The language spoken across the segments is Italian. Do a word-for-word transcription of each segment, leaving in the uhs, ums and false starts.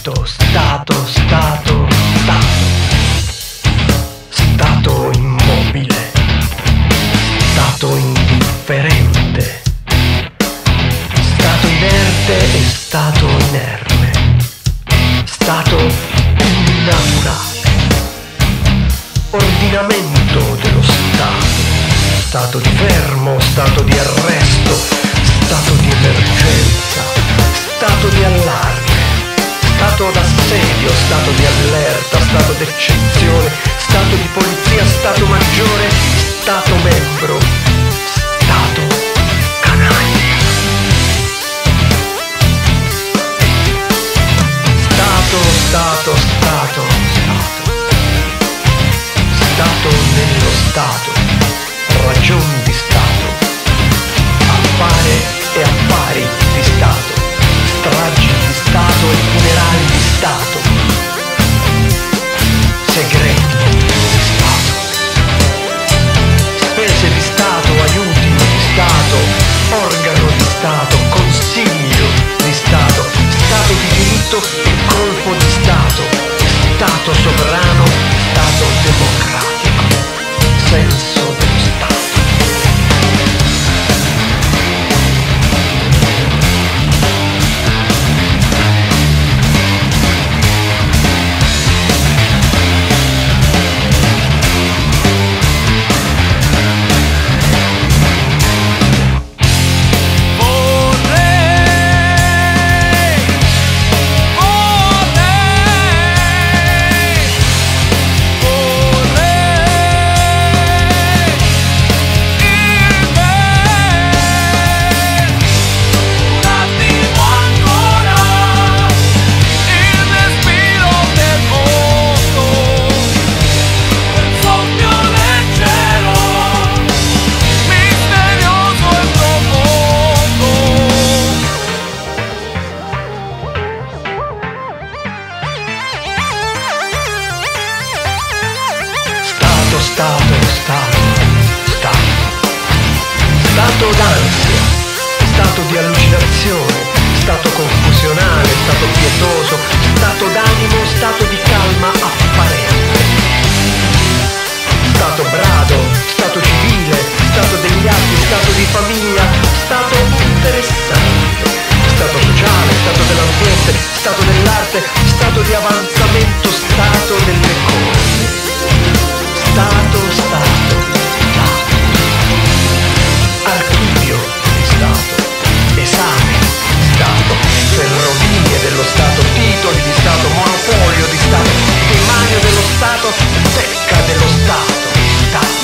Stato, Stato, Stato, Stato. Stato immobile, Stato indifferente, Stato inerte e Stato inerme, Stato innaturale, ordinamento dello Stato, stato di fermo, stato di arresto, stato di emergenza, stato di allarme, stato d'assedio, stato di allerta, stato d'eccezione, stato di polizia, stato maggiore, stato membro, stato canaglia. Stato, stato, stato, stato. Stato nello Stato, ragioni di Stato, affare e affari di Stato, stragi di Stato e funerali di Stato, segreti di Stato, spese di Stato, aiuti di Stato, organo di Stato, consiglio di Stato, Stato di diritto e colpo di Stato, Stato sovrano, Stato democratico, senso dello Stato. Stato, Stato, Stato, Stato d'ansia, stato di allucinazione, stato confusionale, stato pietoso, stato d'animo, stato di calma apparente, stato brado, stato civile, stato degli atti, stato di famiglia, stato interessante, stato sociale, stato dell'ambiente, stato dell'arte, stato di avanzamento, stato delle cose. Stato, Stato, Stato, archivio di Stato, esame di Stato, ferrovie dello Stato, titoli di Stato, monopolio di Stato, demanio dello Stato, secca dello Stato, Stato,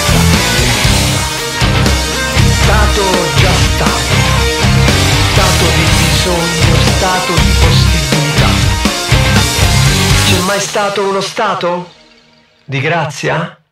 Stato già Stato, Stato di bisogno, Stato di possibilità. C'è mai stato uno Stato? Di grazia?